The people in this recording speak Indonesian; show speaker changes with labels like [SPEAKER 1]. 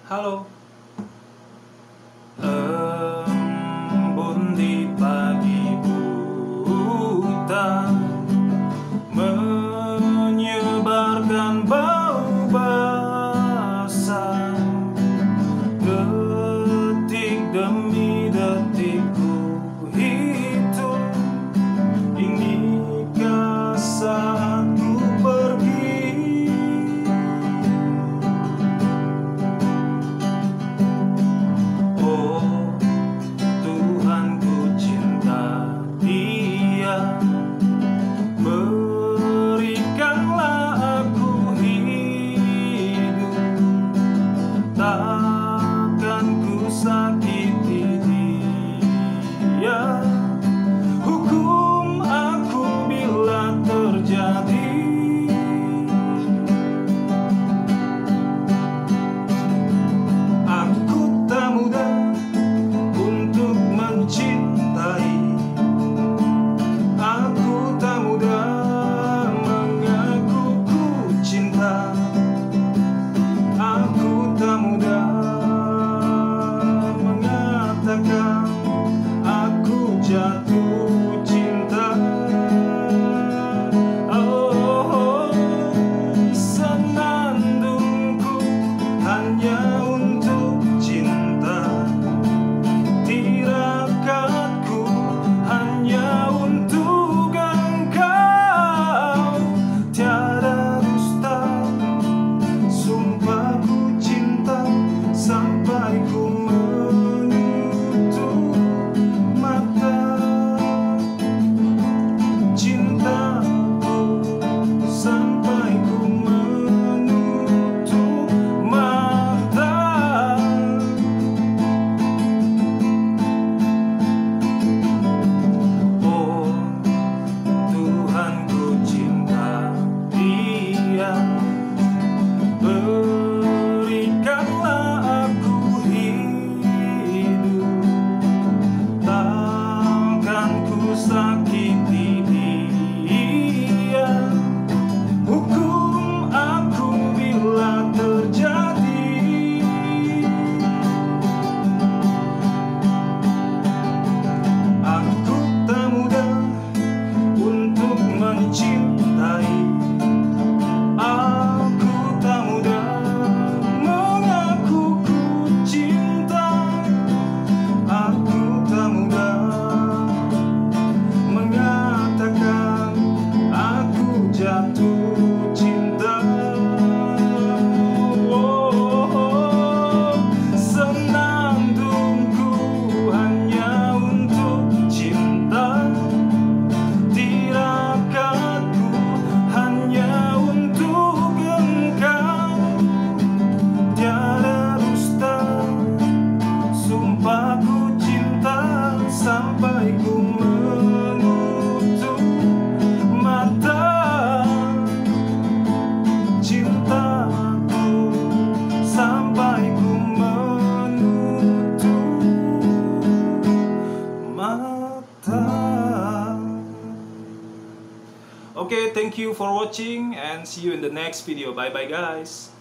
[SPEAKER 1] Halo. Embun di pagi buta menyebarkan bau basah. Detik demi detik ku hitung, inikah saatku pergi. Oh Tuhan, ku cinta Dia, berikanlah aku hidup, takkan ku sakiti Dia. Hukum aku bila terjadi. Aku tak mudah untuk mencintai, aku tak mudah mengaku ku cinta, aku tak mudah mengatakan aku jatuh cinta. Oh, senandungku hanya untuk cinta, tirakatku hanya untuk engkau. Tiada dusta, sumpahku cinta sampai ku menutup mata. Cintaku sampai ku menutup mata. Oh Tuhan, ku cinta Dia, berikanlah aku hidup, takkan ku sakiti Dia. Hukum aku bila terjadi. Aku tak mudah untuk mencintai, aku tak mudah mengaku ku cinta, aku tak mudah mengatakan aku jatuh cinta. Oh, senandungku hanya untuk cinta, tirakatku hanya untuk engkau. Tiada dusta, sumpahku cinta sampai ku menutup mata. Cintaku sampai ku menutup mata. Okay, thank you for watching and see you in the next video. Bye bye guys.